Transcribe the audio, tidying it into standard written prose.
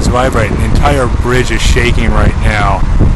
vibrating. The entire bridge is shaking right now.